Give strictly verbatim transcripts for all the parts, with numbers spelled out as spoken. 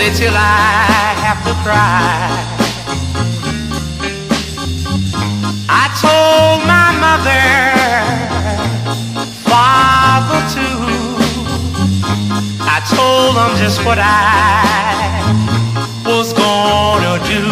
lonely till I have to cry. I told my mother, father too. I told them just what I was gonna do.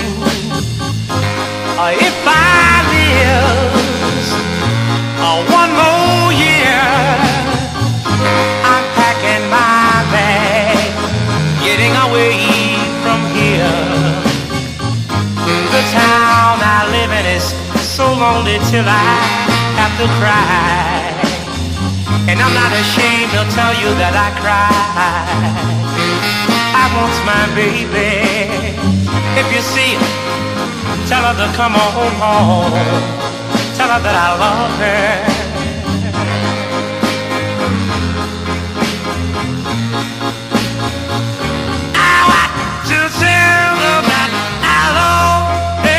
Uh, if I live uh, one more year, I'm packing my bag, getting away from here. The town I live in is so lonely till I have to cry. And I'm not ashamed to tell you that I cry. I want my baby. If you see her, tell her to come on home. Tell her that I love her. I want to tell her that I love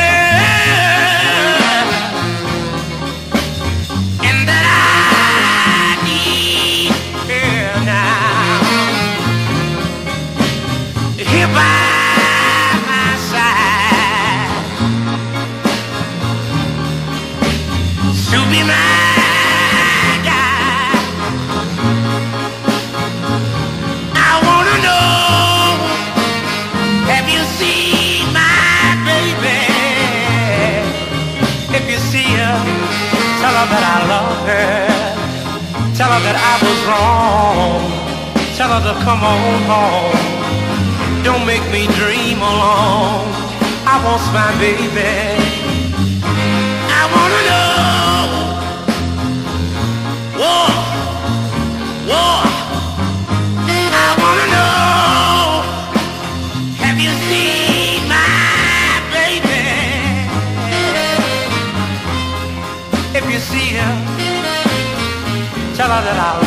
her, and that I need her now. Here by my side to be my guide. I wanna know, have you seen my baby? If you see her, tell her that I love her. Tell her that I was wrong. Tell her to come on home. Don't make me dream alone. I want my baby. I wanna know. Whoa, whoa. I wanna know. Have you seen my baby? If you see her, tell her that I love her.